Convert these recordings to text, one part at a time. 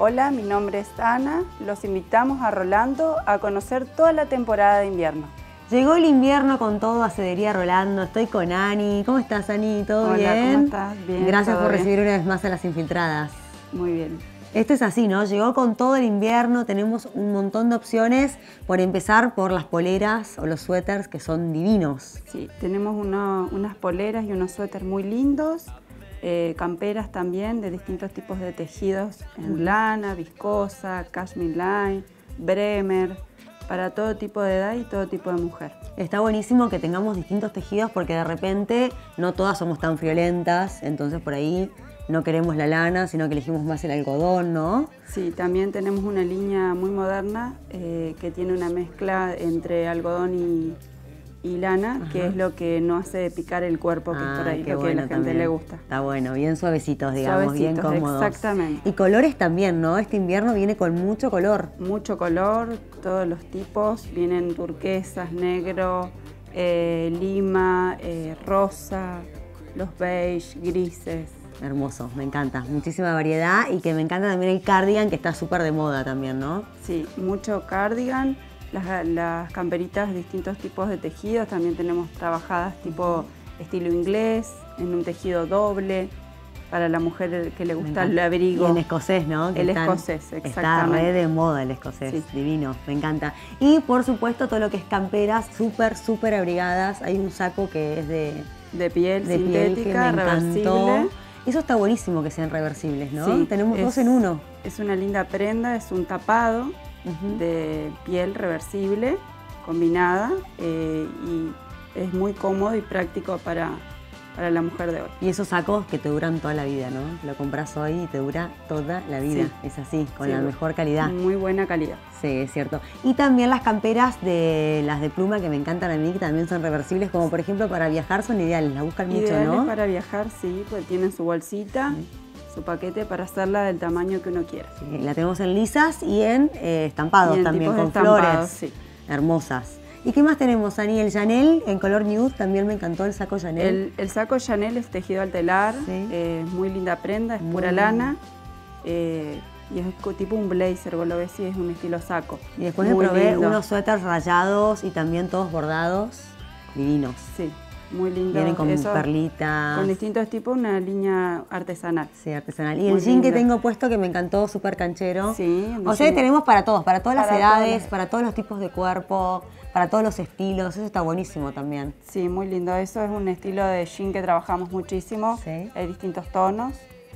Hola, mi nombre es Ana. Los invitamos a Rolando a conocer toda la temporada de invierno. Llegó el invierno con todo a Sedería Rolando. Estoy con Ani. ¿Cómo estás, Ani? ¿Todo bien? Hola, ¿cómo estás? Bien. Gracias por bien. recibir una vez más a Las Infiltradas. Muy bien. Esto es así, ¿no? Llegó con todo el invierno, tenemos un montón de opciones. Por empezar por las poleras o los suéteres que son divinos. Sí, tenemos unas poleras y unos suéteres muy lindos. Camperas también de distintos tipos de tejidos en lana, viscosa, cashmere line, bremer, para todo tipo de edad y todo tipo de mujer. Está buenísimo que tengamos distintos tejidos porque de repente no todas somos tan friolentas, entonces por ahí no queremos la lana, sino que elegimos más el algodón, ¿no? Sí, también tenemos una línea muy moderna que tiene una mezcla entre algodón y lana, que es lo que no hace picar el cuerpo, que es por ahí lo que a la gente le gusta. Está bueno, bien suavecitos, digamos, bien cómodos. Exactamente. Y colores también, ¿no? Este invierno viene con mucho color. Mucho color, todos los tipos, vienen turquesas, negro, lima, rosa, los beige, grises. Hermoso, me encanta, muchísima variedad y que me encanta también el cardigan que está súper de moda también, ¿no? Sí, mucho cardigan. Las camperitas de distintos tipos de tejidos, también tenemos trabajadas tipo estilo inglés, en un tejido doble, para la mujer que le gusta el abrigo. Y en escocés, ¿no? El escocés, exactamente. Está re de moda el escocés, sí. Divino, me encanta. Y por supuesto todo lo que es camperas súper abrigadas. Hay un saco que es de piel sintética, reversible. Eso está buenísimo que sean reversibles, ¿no? Sí, tenemos dos en uno. Es una linda prenda, es un tapado de piel reversible combinada y es muy cómodo y práctico para la mujer de hoy. Y esos sacos que te duran toda la vida, ¿no? Lo compras hoy y te dura toda la vida. Sí. Es así, con la mejor calidad. Muy buena calidad. Sí, es cierto. Y también las camperas de las de pluma que me encantan a mí, que también son reversibles, como por ejemplo para viajar son ideales, la buscan mucho, ¿no? Ideales para viajar, sí, pues tienen su bolsita. Su paquete para hacerla del tamaño que uno quiera. Sí, la tenemos en lisas y en estampados y en también, con flores. Sí. Hermosas. ¿Y qué más tenemos, Ani? El Chanel en color nude, también me encantó el saco Chanel. El saco Chanel es tejido al telar, muy linda prenda, es pura lana. Y es tipo un blazer, vos lo ves y es un estilo saco. Y después me probé unos suéteres rayados y también todos bordados, divinos. Sí. Muy lindo. Vienen con perlitas. Con distintos tipos, una línea artesanal. Sí, artesanal. Y el jean que tengo puesto que me encantó, súper canchero. Sí. O sea, tenemos para todos, para todas las edades, para todos los tipos de cuerpo, para todos los estilos. Eso está buenísimo también. Sí, muy lindo. Eso es un estilo de jean que trabajamos muchísimo. Sí. Hay distintos tonos.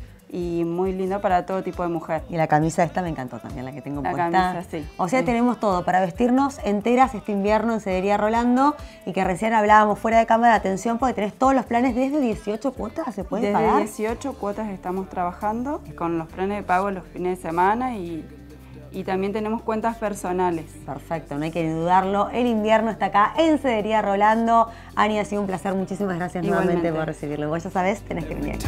Y muy lindo para todo tipo de mujer. Y la camisa esta me encantó también, la que tengo puesta. La camisa, sí. O sea, tenemos todo para vestirnos enteras este invierno en Sedería Rolando y que recién hablábamos fuera de cámara, atención, porque tenés todos los planes desde 18 cuotas, ¿se puede pagar? Desde 18 cuotas estamos trabajando con los planes de pago los fines de semana y también tenemos cuentas personales. Perfecto, no hay que dudarlo. El invierno está acá en Sedería Rolando. Ani, ha sido un placer. Muchísimas gracias nuevamente por recibirlo. Vos ya sabés, tenés que venir.